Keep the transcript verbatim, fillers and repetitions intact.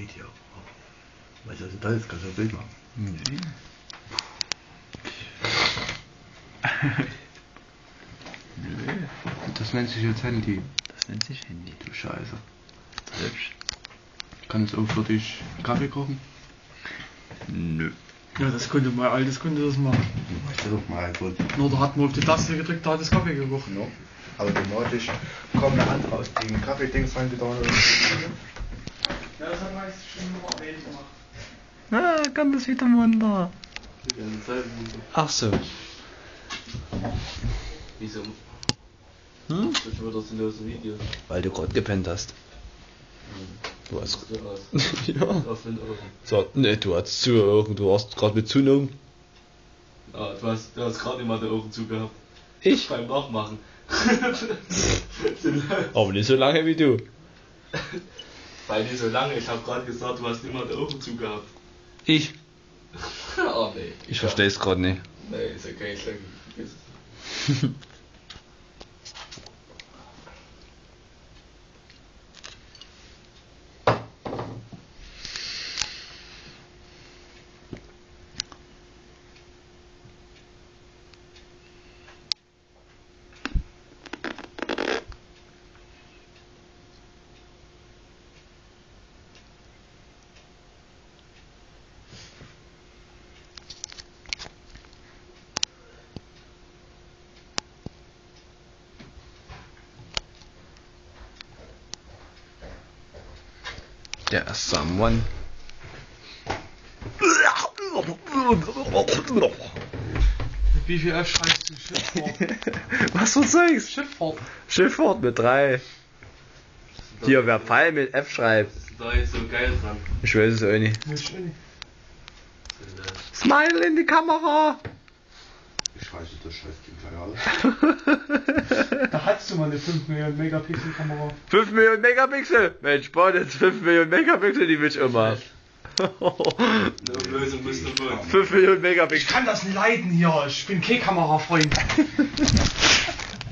Video. Weißt du, was das ist? Kannst du ein Bild machen? Nee. Nö. Das nennt sich jetzt Handy. Das nennt sich Handy. Du Scheiße. Hübsch. Kann es auch für dich Kaffee kochen? Nö. Ja, das konnte mein altes konnte das machen. Weißt du doch mal gut. Nur da hat man auf die Taste gedrückt, da hat das Kaffee gekocht. No. Automatisch kommt eine andere aus dem Kaffee-Dings rein, die da noch. Ja, das hat meist schon nur erwähnt gemacht. Ah, kommt das wieder runter. Die ganze Zeit Mutter. Ach so. Wieso? Hm? Das ist wieder sinnlose Video. Weil du gerade gepennt hast. Du hast. So aus. Ja. Auf den Augen. So, ne, du hast zu Augen, du hast gerade mit zugenommen. Ah, du hast, du hast gerade nicht mal die Augen zugehabt. Ich? Beim Nachmachen. Aber nicht so lange wie du. Weil nicht so lange, ich habe gerade gesagt, du hast nicht mal die Augen zugehabt. Ich? Ah, nee. Ich verstehe es gerade nicht. Nee, ist okay, ich denke, vergiss es. Der Someone. Wie viel F schreibst du? Schifffahrt? Was für Zeugs? Schifffahrt. Schifffahrt mit drei. Hier, wer Pfeil mit F schreibt. Was ist da jetzt so geil dran? Ich weiß es auch nicht. Weiß ich auch nicht. Smile in die Kamera! Ich weiß nicht, das scheiß Ding, keine Ahnung. Da hattest du mal eine fünf Millionen Megapixel Kamera. fünf Millionen Megapixel! Mensch, boah, jetzt fünf Millionen Megapixel, die will ich immer. Eine Auflösung musst du wohl. fünf Millionen Ich Megapixel. kann das leiden hier, ich bin kein Kamerafreund.